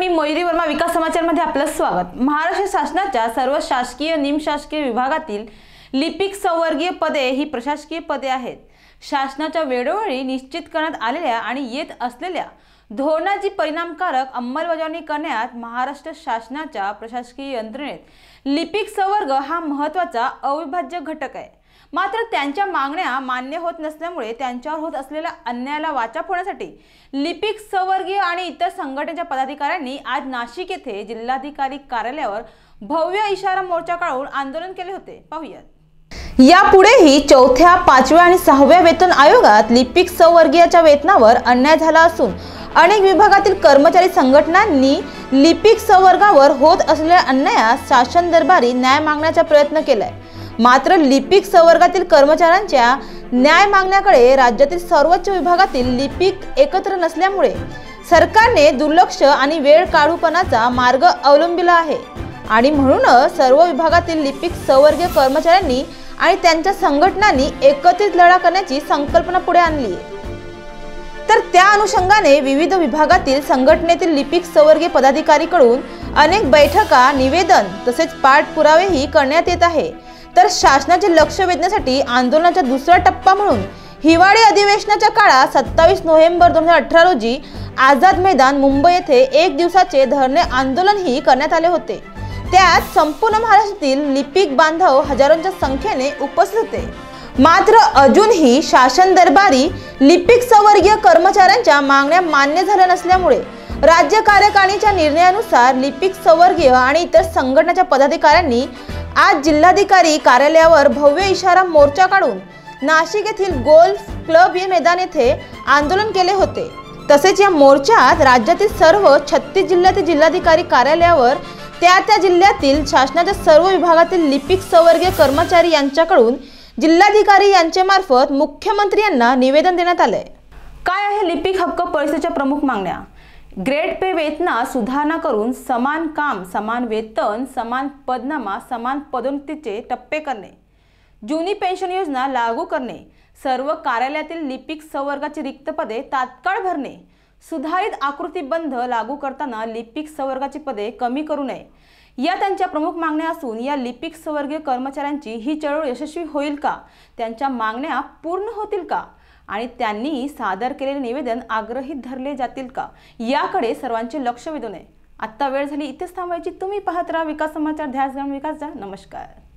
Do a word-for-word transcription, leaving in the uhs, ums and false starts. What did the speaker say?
मयुरी वर्मा विकास समाचार मध्ये आपलं स्वागत। महाराष्ट्र शासनाच्या सर्व शासकीय निमशासकीय विभागातील लिपिक संवर्गीय पदे ही प्रशासकीय पदे आहेत। शासनाच्या वेळोवेळी निश्चित करण्यात आलेल्या आणि येत असलेल्या धोरणाची परिणामकारक अंमलबजावणी करण्यात महाराष्ट्र शासनाच्या प्रशासकीय यंत्रणेत लिपिक संवर्ग हा महत्त्वाचा अविभाज्य घटक आहे। मात्र त्यांच्या मागण्या मान्य होत नसल्यामुळे त्यांच्यावर होत असलेल्या अन्यायाला वाचा फोडण्यासाठी लिपिक संवर्गीय आणि इतर संघटनेच्या पदाधिकाऱ्यांनी आज नाशिक येथे जिल्हाधिकारी कार्यालयावर भव्य इशारा मोर्चा काढून आंदोलन केले होते। पाहूयात। यापुढेही चौथ्या, पाचव्या आणि सहाव्या वेतन आयोगात लिपिक संवर्गीयाच्या वेतनावर अन्याय झाला असून अनेक विभागातील कर्मचारी संघटनांनी लिपिक संवर्गावर होत असलेल्या अन्यायास शासन दरबारी न्याय मागण्याचा प्रयत्न केलाय। मात्र लिपिक संवर्गातील कर्मचाऱ्यांच्या न्याय मागण्याकडे राज्यातील सर्वोच्च विभागातील लिपिक एकत्र नसल्यामुळे सरकारने दुर्लक्ष आणि वेळ काढूपणाचा मार्ग अवलंबिला आहे आणि म्हणूनच सर्व विभागातील लिपिक संवर्गीय कर्मचाऱ्यांनी आणि त्यांच्या संघटनांनी एकत्रित लढा करण्याची संकल्पना पुढे आणली आहे। तर त्या अनुषंगाने विविध विभागातील संघटनेतील लिपिक संवर्गीय पदाधिकारीकडून अनेक बैठका, निवेदन तसेच पाठपुरावेही करण्यात येत आहे। तर शासनाचे लक्ष वेधण्यासाठी आंदोलनाचा दुसरा टप्पा म्हणून हिवाळी अधिवेशनाच्या काळात सत्तावीस नोव्हेंबर दोन हजार अठरा रोजी आझाद मैदान मुंबई येथे एक दिवसाचे धरणे आंदोलनही करण्यात आले होते। त्यात संपूर्ण महाराष्ट्रातील लिपिक बांधव हजारोंच्या संख्येने उपस्थित होते। मात्र अजूनही शासन दरबारी लिपिक संवर्गीय कर्मचाऱ्यांच्या मागण्या मान्य झाल्या नसल्यामुळे राज्य कार्यकारिणीच्या निर्णयानुसार लिपिक संवर्गीय आणि इतर संघटनाच्या पदाधिकाऱ्यांनी आज जिल्हाधिकारी कार्यालयावर भव्य इशारा मोर्चा काढून नाशिक येथील गोल्फ क्लब या मैदान येथे आंदोलन केले होते। तसेच या मोर्चात राज्यातील सर्व छत्तीस जिल्ह्यातील जिल्हाधिकारी कार्यालयावर त्या त्या जिल्ह्यातील शासनाच्या सर्व विभागातील लिपिक संवर्गीय कर्मचारी यांच्याकडून जिल्हाधिकारी यांच्या मार्फत मुख्यमंत्री यांना निवेदन देण्यात आले। काय आहे लिपिक हक्क परिषदेच्या प्रमुख मागण्या? ग्रेड पे वेतनात सुधारणा करून समान काम, समान वेतन, समान पदनामा, समान पदोन्नतीचे टप्पे करणे, जुनी पेन्शन योजना लागू करणे, सर्व कार्यालयातील लिपिक संवर्गाची रिक्त पदे तात्काळ भरणे, सुधारित आकृतीबंध लागू करताना लिपिक संवर्गाची पदे कमी करू नये, या त्यांच्या प्रमुख मागण्या असून या लिपिक संवर्गीय कर्मचाऱ्यांची ही चळवळ यशस्वी होईल का, त्यांच्या मागण्या पूर्ण होतील का आणि त्यांनी सादर केलेले निवेदन आग्रहित धरले जातील का, याकडे सर्वांचे लक्ष वेधून आहे। आता वेळ झाली इथेच थांबायची। तुम्ही पाहत राहा विकास समाचार, ध्यास घेऊन विकास जा। नमस्कार।